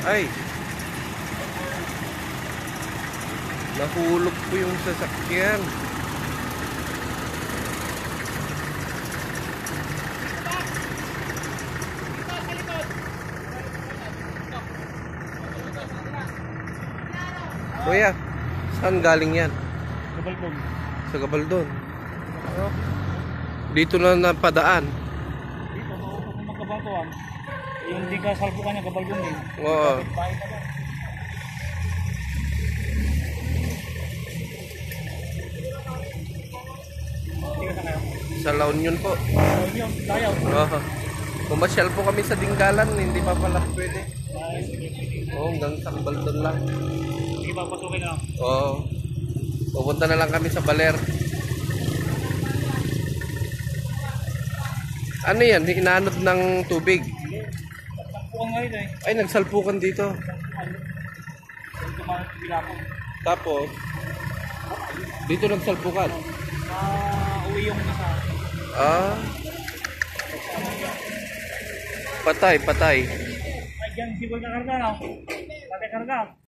Ay, nahulog po yung sasakyan. Kuya, saan galing yan? Gabaldon. Sa Gabaldon. Dito na napadaan. Dito, maupos ng magkabatuan. Yung di ka salpukan niya, Gabaldon din. Oo. Bahay ka lang. Hindi ka na kayo. Sa La Union po. Yun, layaw. Oo. Pumasyal po kami sa Dinggalan, hindi pa pala pwede. Ay, sige, sige. Oo, hanggang sa Gabaldon lang. Sige, papasukin na lang. Oo. Pupunta na lang kami sa Baler. Ano yan? Inaanod ng tubig. Salpukan nga rin eh. Ay, nagsalpukan dito. Yung tumarang bilapon. Tapos, dito nagsalpukan. Uwi yung isa. Ah. Patay, patay. Ay, dyan, sibol na karga. Patay karga.